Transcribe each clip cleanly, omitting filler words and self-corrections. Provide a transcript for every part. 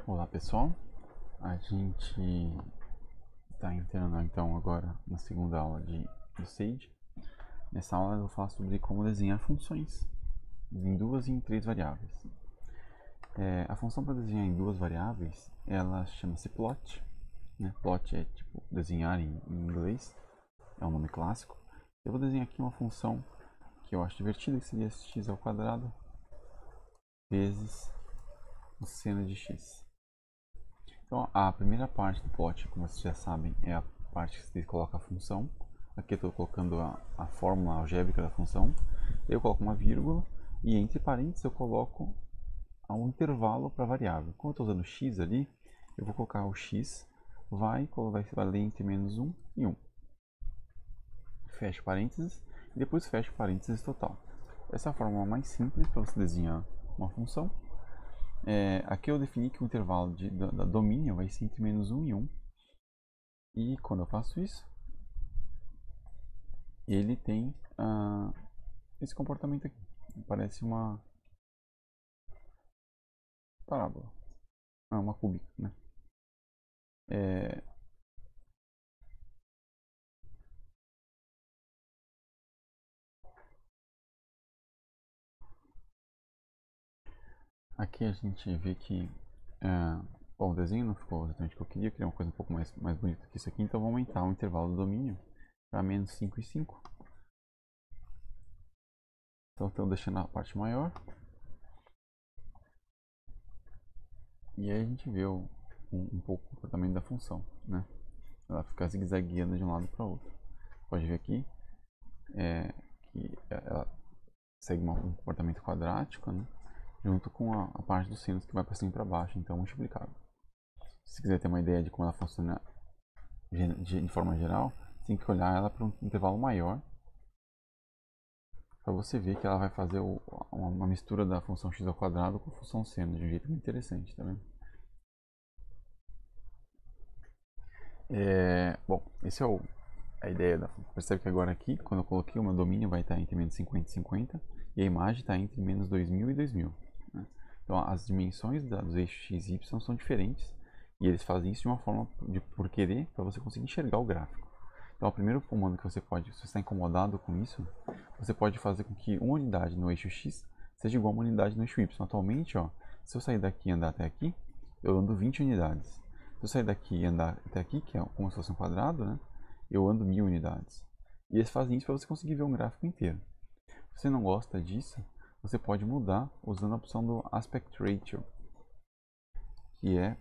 Olá pessoal, a gente está entrando então agora na segunda aula do Sage. Nessa aula eu vou falar sobre como desenhar funções em duas e em três variáveis. A função para desenhar em duas variáveis, ela chama-se plot. Plot é tipo desenhar em inglês, é um nome clássico. Eu vou desenhar aqui uma função que eu acho divertida, que seria x² vezes o seno de x. Então, a primeira parte do plot, como vocês já sabem, é a parte que você coloca a função. Aqui eu estou colocando a fórmula algébrica da função. Eu coloco uma vírgula e entre parênteses eu coloco um intervalo para a variável. Como eu estou usando x ali, eu vou colocar o x vai ler entre menos 1 e 1. Fecho parênteses e depois fecho parênteses total. Essa é a fórmula mais simples para você desenhar uma função. Aqui eu defini que o intervalo da domínio vai ser entre menos 1 e 1. E quando eu faço isso, ele tem esse comportamento aqui. Parece uma parábola. Uma cúbica, né? Aqui a gente vê que bom, o desenho não ficou exatamente o que eu queria uma coisa um pouco mais bonita que isso aqui, então vou aumentar o intervalo do domínio para menos 5 e 5. Então estou deixando a parte maior. E aí a gente vê um pouco o comportamento da função, né? Ela fica zigue-zagueando de um lado para o outro. Pode ver aqui que ela segue um comportamento quadrático, né? Junto com a parte dos sinos que vai para cima e para baixo, então multiplicável. Se você quiser ter uma ideia de como ela funciona de forma geral, você tem que olhar ela para um intervalo maior para você ver que ela vai fazer uma mistura da função x² com a função seno de um jeito muito interessante, tá vendo? Bom, esse é a ideia da função. Percebe que agora aqui, quando eu coloquei o meu domínio vai estar entre menos 50 e 50 e a imagem está entre menos 2000 e 2000. Né? Então as dimensões dos eixos x e y são diferentes e eles fazem isso de uma forma por querer para você conseguir enxergar o gráfico. Então o primeiro comando que você pode, se você está incomodado com isso, você pode fazer com que uma unidade no eixo x seja igual a uma unidade no eixo y. Atualmente, se eu sair daqui e andar até aqui, eu ando 20 unidades. Se eu sair daqui e andar até aqui, que é como se fosse um quadrado, né, eu ando 1000 unidades. E eles fazem isso para você conseguir ver um gráfico inteiro. Se você não gosta disso, você pode mudar usando a opção do Aspect Ratio, que é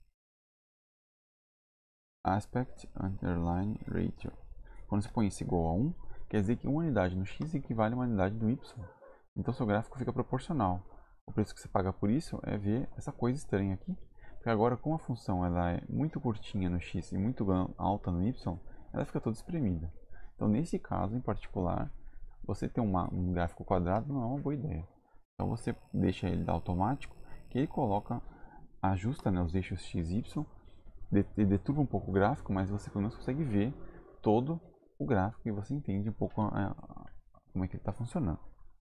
Aspect Underline Ratio. Quando você põe isso igual a 1, quer dizer que uma unidade no x equivale a uma unidade no y. Então seu gráfico fica proporcional. O preço que você paga por isso é ver essa coisa estranha aqui. Porque agora, como a função ela é muito curtinha no x e muito alta no y, ela fica toda espremida. Então nesse caso em particular, você ter um gráfico quadrado não é uma boa ideia. Então você deixa ele dar automático, que ele coloca, ajusta, né, os eixos x e y, deturpa um pouco o gráfico, mas você pelo menos consegue ver todo o gráfico e você entende um pouco como é que ele está funcionando.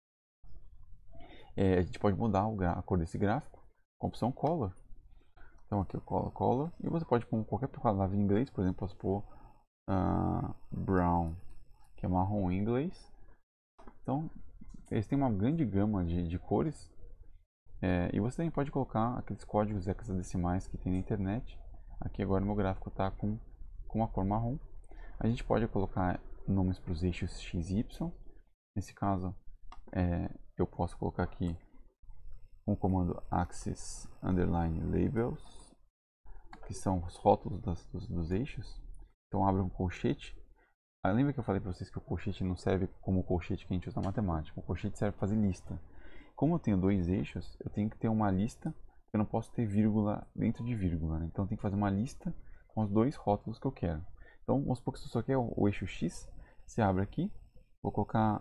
A gente pode mudar a cor desse gráfico com a opção Color. Então aqui eu colo Color e você pode pôr qualquer palavra em inglês, por exemplo, posso pôr Brown, que é marrom em inglês. Então eles têm uma grande gama de cores e você também pode colocar aqueles códigos hexadecimais que tem na internet. Aqui agora meu gráfico está com a cor marrom. A gente pode colocar nomes para os eixos x e y. Nesse caso, eu posso colocar aqui um comando axis underline labels, que são os rótulos dos eixos. Então abra um colchete. Lembra que eu falei para vocês que o colchete não serve como o colchete que a gente usa na matemática. O colchete serve para fazer lista. Como eu tenho dois eixos, eu tenho que ter uma lista. Eu não posso ter vírgula dentro de vírgula, né? Então eu tenho que fazer uma lista com os dois rótulos que eu quero. Então vamos supor que isso aqui é o eixo x. Você abre aqui, vou colocar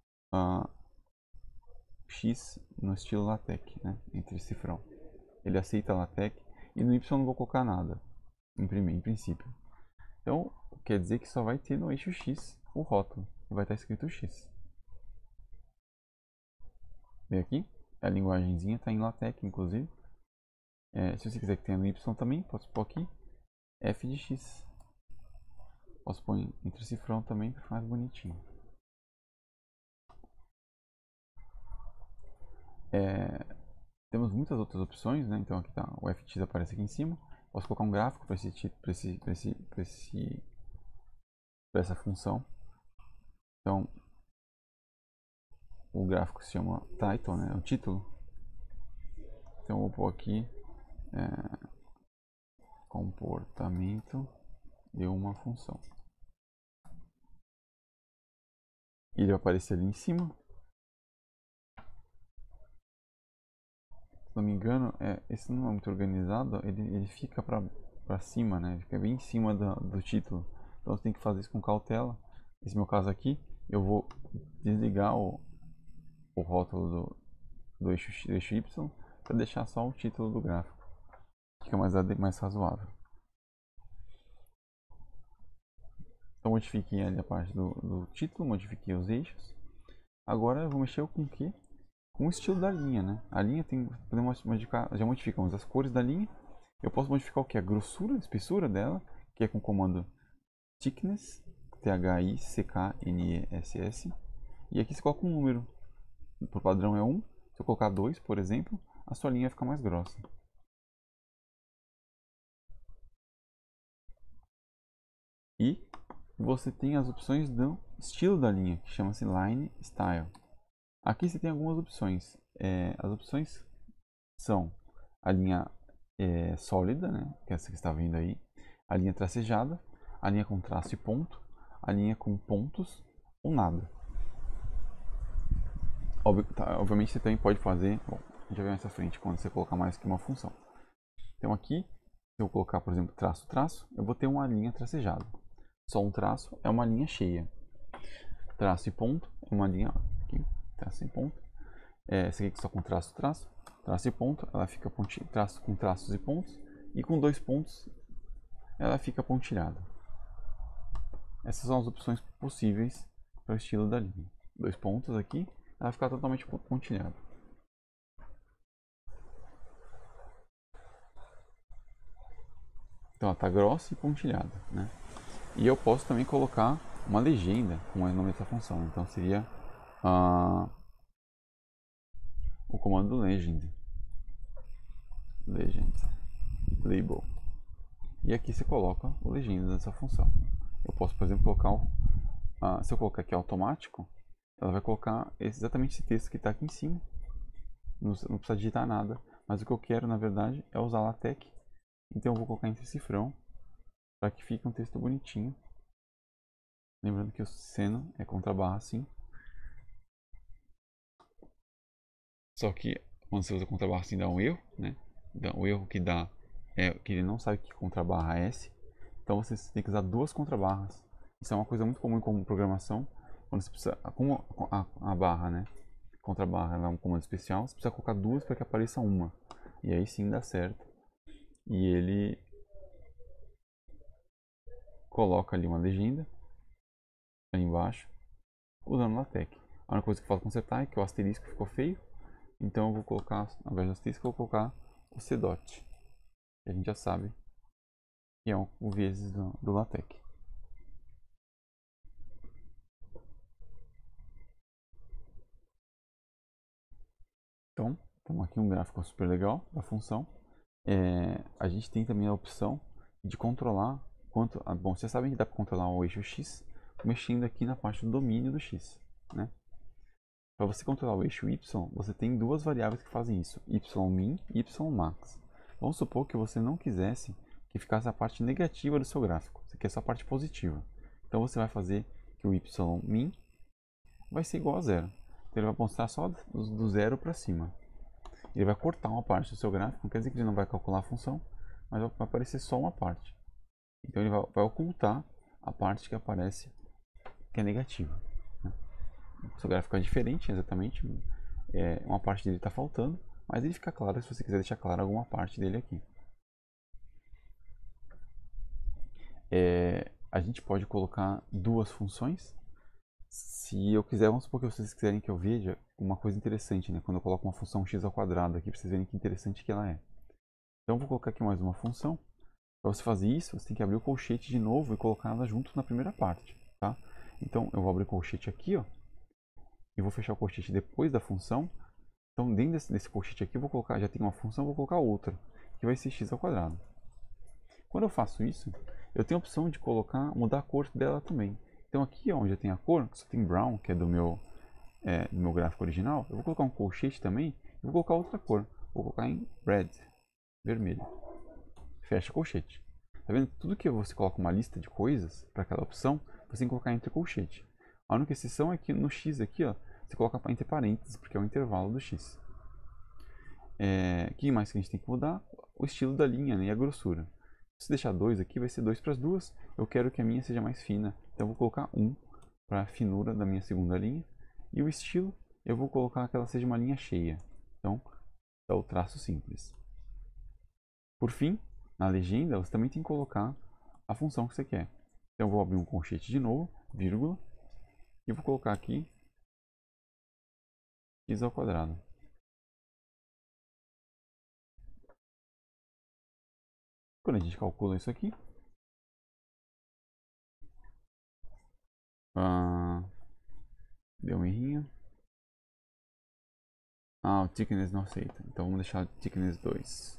x no estilo LaTeX, né? Entre cifrão. Ele aceita LaTeX e no y eu não vou colocar nada, em princípio. Então quer dizer que só vai ter no eixo x o rótulo e vai estar escrito x. Vem aqui, a linguagemzinha está em LaTeX, inclusive. Se você quiser que tenha no y também, posso pôr aqui f de x. Posso pôr entre cifrão também para ficar mais bonitinho. Temos muitas outras opções, né? Então aqui tá, o fx aparece aqui em cima. Posso colocar um gráfico para essa função. Então o gráfico se chama title, né? É o título. Então eu vou pôr aqui comportamento de uma função. E ele vai aparecer ali em cima. Se não me engano, esse não é muito organizado, ele fica para cima, né? Ele fica bem em cima do título. Então você tem que fazer isso com cautela. Esse é o meu caso aqui. Eu vou desligar o rótulo do eixo Y para deixar só o título do gráfico. Fica mais razoável. Então modifiquei ali a parte do título, modifiquei os eixos. Agora eu vou mexer com o quê? Com o estilo da linha, né? A linha podemos modificar, já modificamos as cores da linha. Eu posso modificar o que? A grossura, a espessura dela, que é com o comando thickness, thickness. E aqui você coloca um número. Por padrão é 1. Se eu colocar 2, por exemplo, a sua linha vai ficar mais grossa. E você tem as opções do estilo da linha, que chama-se Line Style. Aqui você tem algumas opções. As opções são a linha sólida, né, que é essa que está vendo aí, a linha tracejada, a linha com traço e ponto, a linha com pontos ou nada. Obviamente você também pode fazer, bom, a gente vai ver mais à frente quando você colocar mais que uma função. Então aqui, se eu colocar, por exemplo, traço, traço, eu vou ter uma linha tracejada. Só um traço é uma linha cheia. Traço e ponto é uma linha aqui, traço e ponto. Essa aqui só com traço, traço, traço e ponto, ela fica traço com traços e pontos, e com 2 pontos ela fica pontilhada. Essas são as opções possíveis para o estilo da linha. 2 pontos aqui, ela fica totalmente pontilhada. Então ela está grossa e pontilhada, né? E eu posso também colocar uma legenda com o nome dessa função. Então seria o comando legend label. E aqui você coloca o legenda dessa função. Eu posso, por exemplo, colocar se eu colocar aqui automático, ela vai colocar exatamente esse texto que está aqui em cima. Não precisa digitar nada, mas o que eu quero na verdade é usar LaTeX. Então eu vou colocar entre cifrão para que fique um texto bonitinho. Lembrando que o seno é contrabarra sim. Só que quando você usa contrabarra sim dá um erro, né? O erro que dá é que ele não sabe que contrabarra é S. Então você tem que usar 2 contrabarras. Isso é uma coisa muito comum com programação. Quando você precisa, com a barra, né? Contrabarra é um comando especial, você precisa colocar 2 para que apareça uma. E aí sim dá certo. E ele coloca ali uma legenda ali embaixo, usando LaTeX. A única coisa que falta consertar é que o asterisco ficou feio. Então eu vou colocar, ao invés do asterisco, eu vou colocar o C dot. Que a gente já sabe que é o vezes do LaTeX. Então, temos aqui um gráfico super legal da função. A gente tem também a opção de controlar quanto. Bom, vocês sabem que dá para controlar o eixo X mexendo aqui na parte do domínio do X, né? Para você controlar o eixo Y, você tem 2 variáveis que fazem isso, ymin e ymax. Vamos supor que você não quisesse que ficasse a parte negativa do seu gráfico, você quer só a parte positiva. Então você vai fazer que o ymin vai ser igual a 0. Então ele vai mostrar só do 0 para cima. Ele vai cortar uma parte do seu gráfico, não quer dizer que ele não vai calcular a função, mas vai aparecer só uma parte. Então ele vai ocultar a parte que aparece que é negativa. O seu gráfico é diferente, exatamente. Uma parte dele está faltando, mas ele fica claro se você quiser deixar claro alguma parte dele aqui. A gente pode colocar 2 funções. Se eu quiser, vamos supor que vocês quiserem que eu veja uma coisa interessante, né? Quando eu coloco uma função x² aqui, para vocês verem que interessante que ela é. Então eu vou colocar aqui mais uma função. Para você fazer isso, você tem que abrir o colchete de novo e colocar ela junto na primeira parte, tá? Então eu vou abrir o colchete aqui, ó, e vou fechar o colchete depois da função. Então dentro desse colchete aqui eu vou colocar, já tem uma função, vou colocar outra, que vai ser x ao quadrado. Quando eu faço isso, eu tenho a opção de mudar a cor dela também. Então aqui onde eu tenho a cor, que só tem brown, que é do meu gráfico original, eu vou colocar um colchete também e vou colocar outra cor. Vou colocar em red, vermelho. Fecha colchete. Tá vendo? Tudo que você coloca uma lista de coisas para aquela opção, você tem que colocar entre colchete. A única exceção é que no x aqui, ó, você coloca entre parênteses, porque é o intervalo do x. O que mais que a gente tem que mudar? O estilo da linha, né, e a grossura. Se deixar 2 aqui, vai ser 2 para as duas. Eu quero que a minha seja mais fina, então eu vou colocar 1 para a finura da minha segunda linha. E o estilo, eu vou colocar que ela seja uma linha cheia. Então, é o traço simples. Por fim, na legenda, você também tem que colocar a função que você quer. Então, eu vou abrir um colchete de novo, vírgula, e vou colocar aqui x ao quadrado. Quando a gente calcula isso aqui, deu um errinho. O thickness não aceita. Então vamos deixar o thickness 2.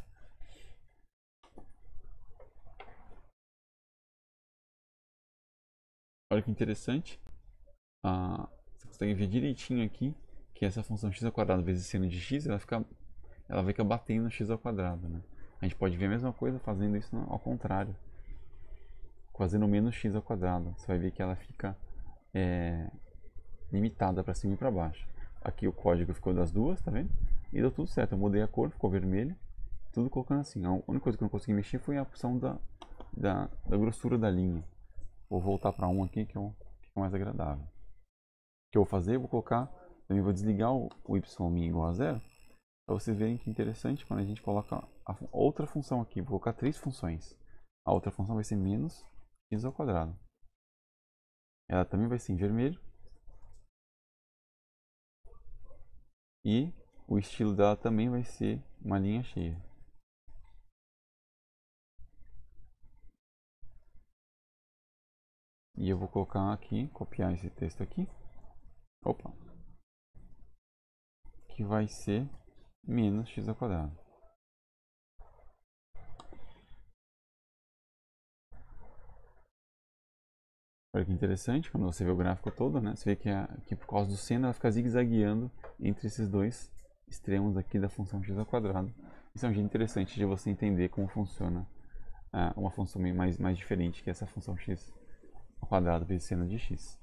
Olha que interessante. Você consegue ver direitinho aqui que essa função x ao quadrado vezes seno de x, ela vai ficar batendo no x ao quadrado, né? A gente pode ver a mesma coisa fazendo isso ao contrário. Fazendo menos x ao quadrado. Você vai ver que ela fica limitada para cima e para baixo. Aqui o código ficou das duas, tá vendo? E deu tudo certo. Eu mudei a cor, ficou vermelho. Tudo colocando assim. A única coisa que eu não consegui mexer foi a opção da grossura da linha. Vou voltar para 1 aqui, que é mais agradável. O que eu vou fazer? Eu vou colocar, também vou desligar o y' igual a 0, para vocês verem que interessante quando a gente coloca a outra função aqui. Vou colocar 3 funções. A outra função vai ser menos x ao quadrado. Ela também vai ser em vermelho. E o estilo dela também vai ser uma linha cheia. E eu vou colocar aqui, copiar esse texto aqui. Opa! Que vai ser menos x ao quadrado. Olha que interessante, quando você vê o gráfico todo, né? Você vê que por causa do seno ela fica zigue-zagueando entre esses dois extremos aqui da função x ao quadrado. Isso é um jeito interessante de você entender como funciona uma função mais diferente que essa função x ao quadrado vezes seno de x.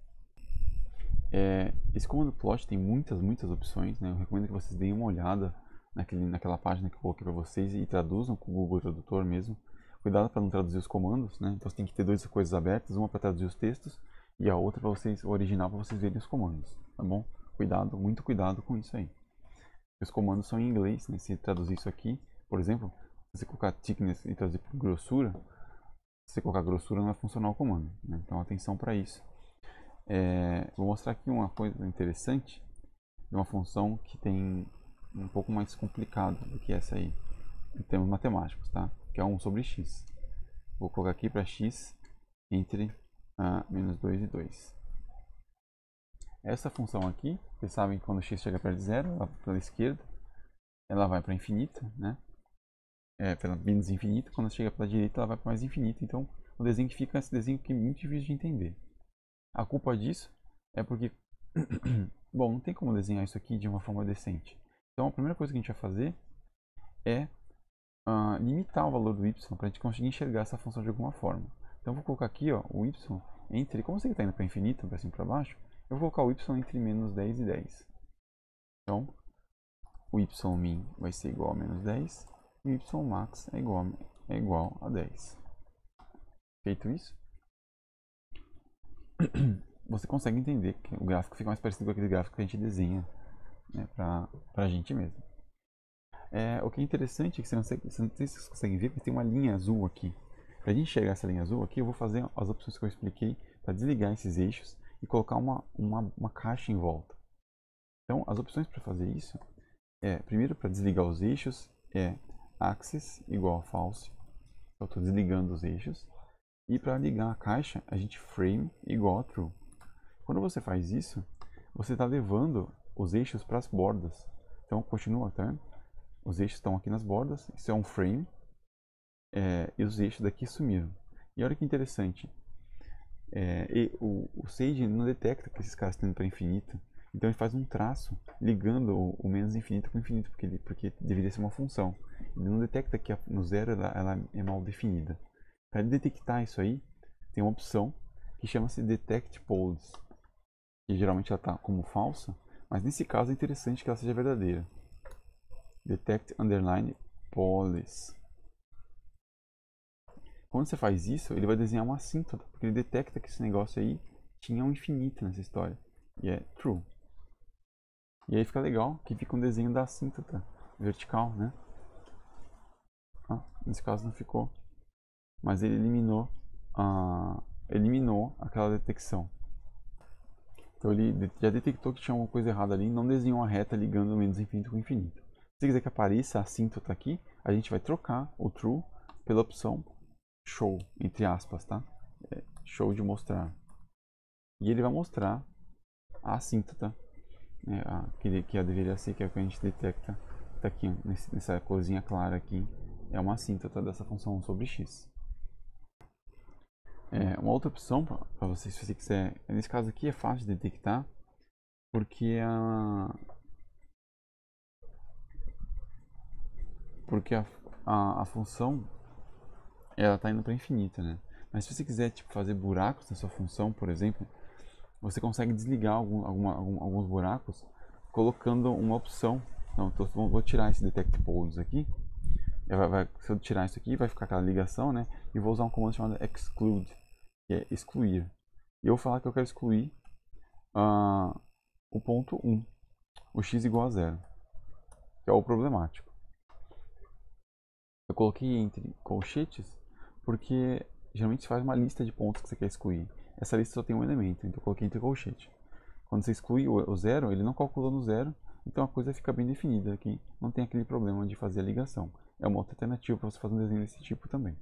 Esse comando plot tem muitas opções, né? Eu recomendo que vocês deem uma olhada naquela página que eu coloquei para vocês e traduzam com o Google Tradutor mesmo. Cuidado para não traduzir os comandos, né? Então você tem que ter duas coisas abertas, uma para traduzir os textos e a outra para o original para vocês verem os comandos, tá bom? Cuidado, muito cuidado com isso aí. Os comandos são em inglês, né? Se traduzir isso aqui, por exemplo, se você colocar thickness e traduzir por grossura, se você colocar grossura não vai funcionar o comando, né? Então atenção para isso. Vou mostrar aqui uma coisa interessante de uma função que tem um pouco mais complicado do que essa aí, em termos matemáticos, tá? Que é 1 sobre x. Vou colocar aqui para x entre menos 2 e 2. Essa função aqui, vocês sabem que quando x chega perto de zero, ela pela esquerda, ela vai para infinito, né? Pela menos infinito. Quando chega pela direita, ela vai para mais infinito. Então, o desenho que fica é esse desenho que é muito difícil de entender. A culpa disso é porque, bom, não tem como desenhar isso aqui de uma forma decente. Então, a primeira coisa que a gente vai fazer é limitar o valor do y para a gente conseguir enxergar essa função de alguma forma. Então, eu vou colocar aqui o y entre, como você está indo para infinito, para cima e para baixo, eu vou colocar o y entre menos 10 e 10. Então, o y min vai ser igual a menos 10 e o y-max é igual a 10. Feito isso, você consegue entender que o gráfico fica mais parecido com aquele gráfico que a gente desenha, né, para a gente mesmo. O que é interessante é que você não sei se vocês conseguem ver, mas tem uma linha azul aqui. Para a gente enxergar essa linha azul aqui, eu vou fazer as opções que eu expliquei para desligar esses eixos e colocar uma caixa em volta. Então, as opções para fazer isso primeiro, para desligar os eixos, axis igual a false. Eu estou desligando os eixos. E para ligar a caixa, a gente frame igual a true. Quando você faz isso, você está levando os eixos para as bordas. Então continua, tá vendo? Os eixos estão aqui nas bordas. Isso é um frame. E os eixos daqui sumiram. E olha que interessante. O Sage não detecta que esses caras estão indo para infinito. Então ele faz um traço ligando o menos infinito com o infinito, porque deveria ser uma função. Ele não detecta que no zero ela é mal definida. Para ele detectar isso aí, tem uma opção que chama-se Detect Poles, que geralmente ela está como falsa, mas nesse caso é interessante que ela seja verdadeira. Detect underline poles. Quando você faz isso, ele vai desenhar uma assíntota, porque ele detecta que esse negócio aí tinha um infinito nessa história. E é true. E aí fica legal que fica um desenho da assíntota vertical, né? Nesse caso não ficou. Mas ele eliminou aquela detecção. Então ele já detectou que tinha alguma coisa errada ali e não desenhou uma reta ligando o menos infinito com o infinito. Se você quiser que apareça a assíntota aqui, a gente vai trocar o true pela opção show, entre aspas, tá? Show de mostrar. E ele vai mostrar a assíntota, né, que deveria ser, que é o que a gente detecta. Tá aqui, nessa corzinha clara aqui, é uma assíntota dessa função sobre x. Uma outra opção para você, se você quiser, nesse caso aqui é fácil de detectar, porque a função ela está indo para infinita, né? Mas se você quiser tipo, fazer buracos na sua função, por exemplo, você consegue desligar alguns buracos colocando uma opção. Então, vou tirar esse detect poles aqui. Se eu tirar isso aqui, vai ficar aquela ligação, né? E vou usar um comando chamado exclude, que é excluir. E eu vou falar que eu quero excluir o ponto 1, o x igual a 0, que é o problemático. Eu coloquei entre colchetes porque geralmente se faz uma lista de pontos que você quer excluir. Essa lista só tem um elemento, então eu coloquei entre colchete. Quando você exclui o zero, ele não calculou no zero, então a coisa fica bem definida aqui. Não tem aquele problema de fazer a ligação. É uma outra alternativa para você fazer um desenho desse tipo também.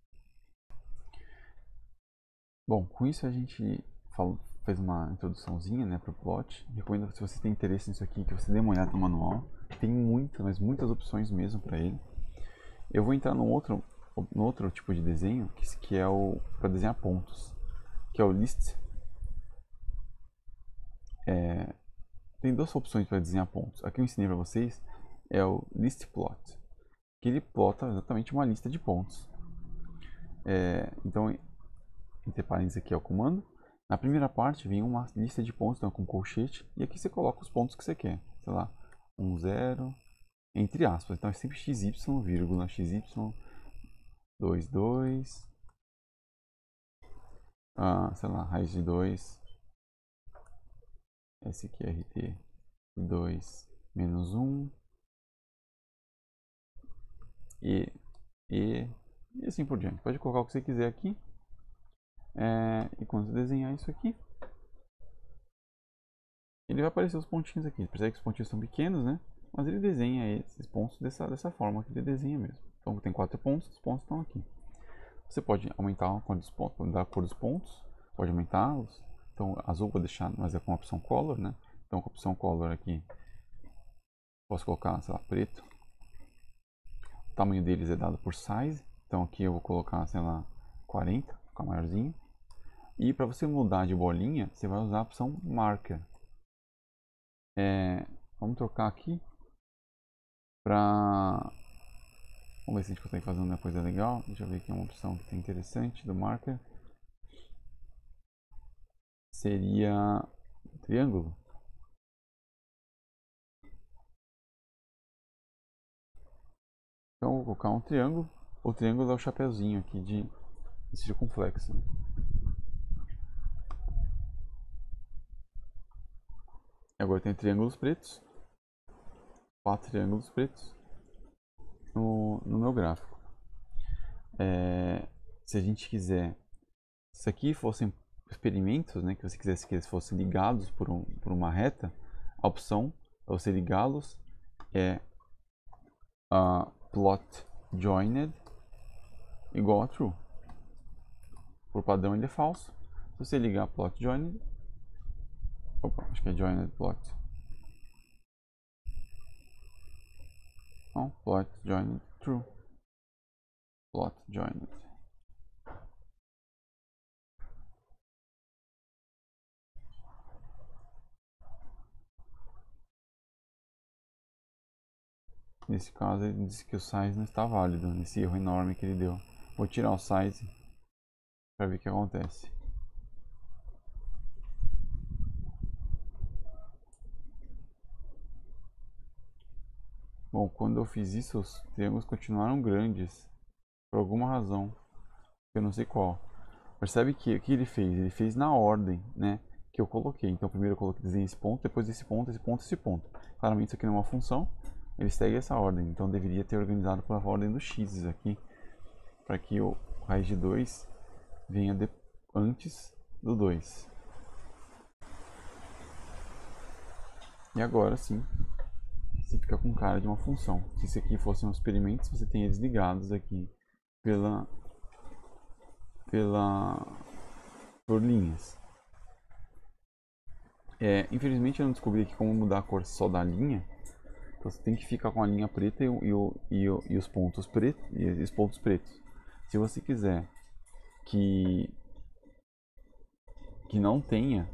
Bom, com isso a gente fez uma introduçãozinha, né, para o plot. Recomendo, se você tem interesse nisso aqui, que você dê uma olhada no manual. Tem muitas, mas muitas opções mesmo para ele. Eu vou entrar no outro tipo de desenho, que é o para desenhar pontos, que é o list. Tem duas opções para desenhar pontos. Aqui eu ensinei para vocês é o list plot, que ele plota exatamente uma lista de pontos. Então, entre parênteses aqui é o comando. Na primeira parte vem uma lista de pontos, então com colchete, e aqui você coloca os pontos que você quer. Sei lá, 1, 0, entre aspas. Então é sempre xy, vírgula, xy, 2, 2, sei lá, raiz de 2, SQRT 2 menos 1, e assim por diante. Pode colocar o que você quiser aqui. E quando você desenhar isso aqui, ele vai aparecer os pontinhos aqui. Percebe que os pontinhos são pequenos, né? Mas ele desenha esses pontos dessa forma que ele desenha mesmo. Então tem 4 pontos, os pontos estão aqui. Você pode aumentar a cor dos pontos, mudar a cor dos pontos, pode aumentá-los. Então azul vou deixar, mas é com a opção color, né? Então com a opção color aqui, posso colocar, sei lá, preto. O tamanho deles é dado por size. Então aqui eu vou colocar, sei lá, 40, ficar maiorzinho. E para você mudar de bolinha, você vai usar a opção marker. Vamos trocar aqui para... Vamos ver se a gente consegue fazer uma coisa legal. Deixa eu ver aqui uma opção que tem interessante do marker. Seria triângulo. Então eu vou colocar um triângulo. O triângulo é o chapeuzinho aqui de circunflexo. Agora tem triângulos pretos. 4 triângulos pretos no meu gráfico. Se a gente quiser, se isso aqui fossem experimentos, né, que você quisesse que eles fossem ligados por uma reta, a opção para você ligá-los é a plot joined igual a true. Por padrão ele é falso. Se você ligar plot joined, opa, acho que é joined plot. Não, plot joined true. Plot joined. Nesse caso ele disse que o size não está válido, nesse erro enorme que ele deu. Vou tirar o size para ver o que acontece. Bom, quando eu fiz isso, os triângulos continuaram grandes, por alguma razão, eu não sei qual. Percebe que o que ele fez? Ele fez na ordem, né, que eu coloquei. Então primeiro eu coloquei, desenhei esse ponto, depois esse ponto, esse ponto, esse ponto. Claramente isso aqui não é uma função, ele segue essa ordem, então deveria ter organizado pela ordem dos x aqui, para que o raiz de 2 venha antes do 2. E agora sim, você fica com cara de uma função. Se isso aqui fossem os experimentos, você tem eles ligados aqui por linhas. Infelizmente eu não descobri aqui como mudar a cor só da linha. Então você tem que ficar com a linha preta e os pontos pretos. Se você quiser que não tenha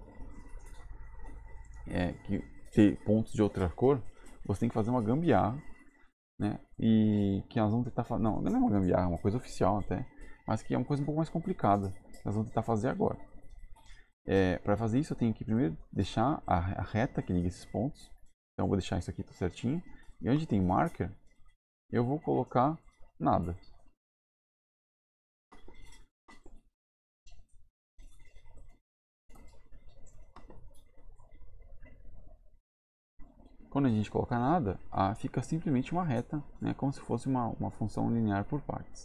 que ter pontos de outra cor, você tem que fazer uma gambiarra, né? E que nós vamos tentar fazer. Não é uma gambiarra, é uma coisa oficial até, mas que é uma coisa um pouco mais complicada. Que nós vamos tentar fazer agora. Para fazer isso, eu tenho que primeiro deixar a reta que liga esses pontos. Então eu vou deixar isso aqui tudo certinho. E onde tem marker, eu vou colocar nada. Quando a gente coloca nada, fica simplesmente uma reta, né, como se fosse uma função linear por partes.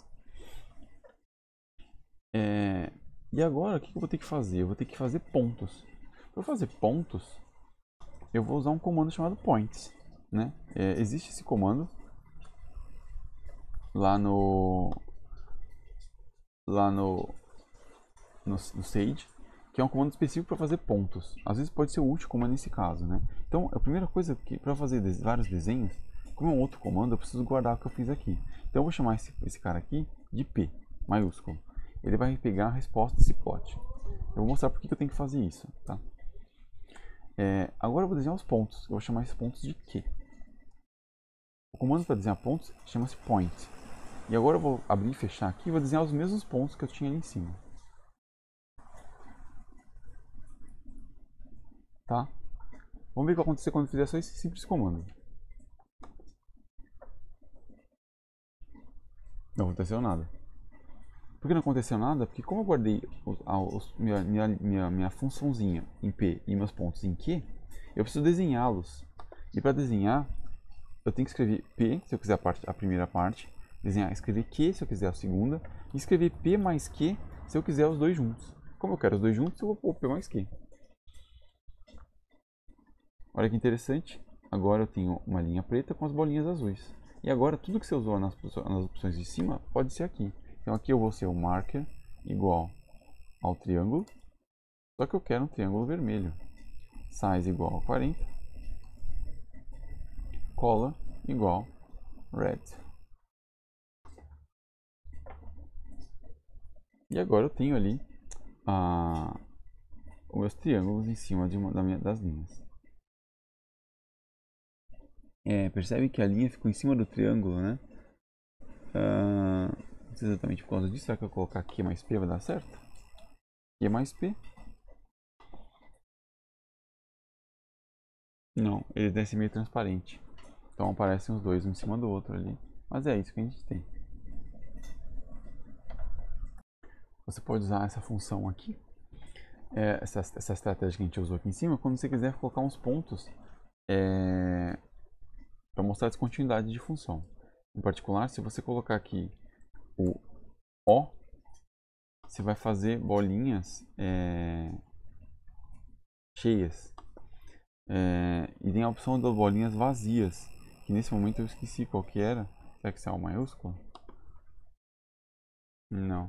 E agora, o que eu vou ter que fazer? Eu vou ter que fazer pontos. Para fazer pontos, eu vou usar um comando chamado points. Né? Existe esse comando lá no Sage, que é um comando específico para fazer pontos. Às vezes pode ser útil, como é nesse caso, né? Então, a primeira coisa que para fazer vários desenhos, como é um outro comando, eu preciso guardar o que eu fiz aqui. Então, eu vou chamar esse cara aqui de P, maiúsculo. Ele vai pegar a resposta desse plot. Eu vou mostrar por que eu tenho que fazer isso, tá? Agora eu vou desenhar os pontos. Eu vou chamar esses pontos de Q. O comando para desenhar pontos chama-se point. E agora eu vou abrir e fechar aqui e vou desenhar os mesmos pontos que eu tinha ali em cima. Tá? Vamos ver o que vai acontecer quando eu fizer só esse simples comando. Não aconteceu nada. Por que não aconteceu nada? Porque como eu guardei minha funçãozinha em P e meus pontos em Q, eu preciso desenhá-los. E para desenhar, eu tenho que escrever P, se eu quiser a primeira parte, escrever Q, se eu quiser a segunda, e escrever P mais Q, se eu quiser os dois juntos. Como eu quero os dois juntos, eu vou pôr P mais Q. Olha que interessante. Agora eu tenho uma linha preta com as bolinhas azuis. E agora tudo que você usou nas opções de cima pode ser aqui. Então aqui eu vou ser o marker igual ao triângulo. Só que eu quero um triângulo vermelho. Size igual a 40. Color igual red. E agora eu tenho ali os meus triângulos em cima das linhas. Percebe que a linha ficou em cima do triângulo, né? Não sei exatamente por causa disso. Será que eu colocar Q mais P vai dar certo? Q mais P? Não, ele desce meio transparente. Então aparecem os dois um em cima do outro ali. Mas é isso que a gente tem. Você pode usar essa função aqui, essa estratégia que a gente usou aqui em cima, quando você quiser colocar uns pontos para mostrar a descontinuidade de função. Em particular, se você colocar aqui o O, você vai fazer bolinhas cheias. E tem a opção das bolinhas vazias, que nesse momento eu esqueci qual que era. Será que isso é o maiúsculo? Não.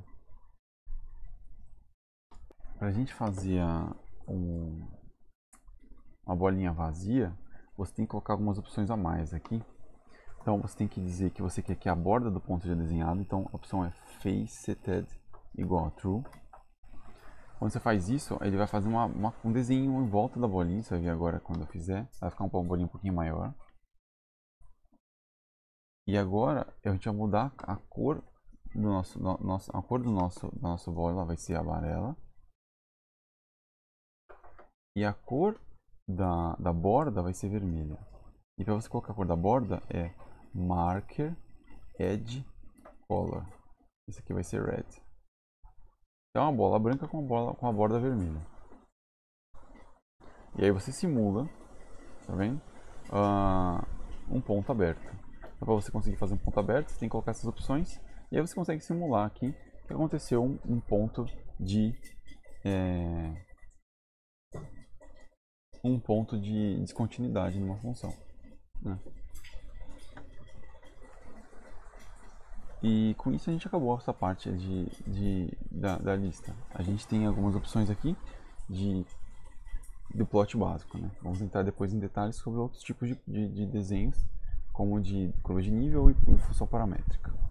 Para a gente fazer uma bolinha vazia, você tem que colocar algumas opções a mais aqui. Então você tem que dizer que você quer que a borda do ponto seja desenhada. Então a opção é faceted igual a true. Quando você faz isso, ele vai fazer um desenho em volta da bolinha. Você vai ver agora quando eu fizer. Vai ficar uma bolinha um pouquinho maior. E agora a gente vai mudar a cor do a cor da nossa bola vai ser amarela. E a cor da borda vai ser vermelha. E para você colocar a cor da borda é Marker Edge Color. Esse aqui vai ser Red. É uma bola branca com a borda vermelha. E aí você simula, tá vendo? Um ponto aberto. Então, para você conseguir fazer um ponto aberto, você tem que colocar essas opções. E aí você consegue simular aqui que aconteceu um ponto de descontinuidade numa função, né? E com isso a gente acabou essa parte da lista. A gente tem algumas opções aqui do plot básico, né? Vamos entrar depois em detalhes sobre outros tipos de desenhos, como de curva de nível e função paramétrica.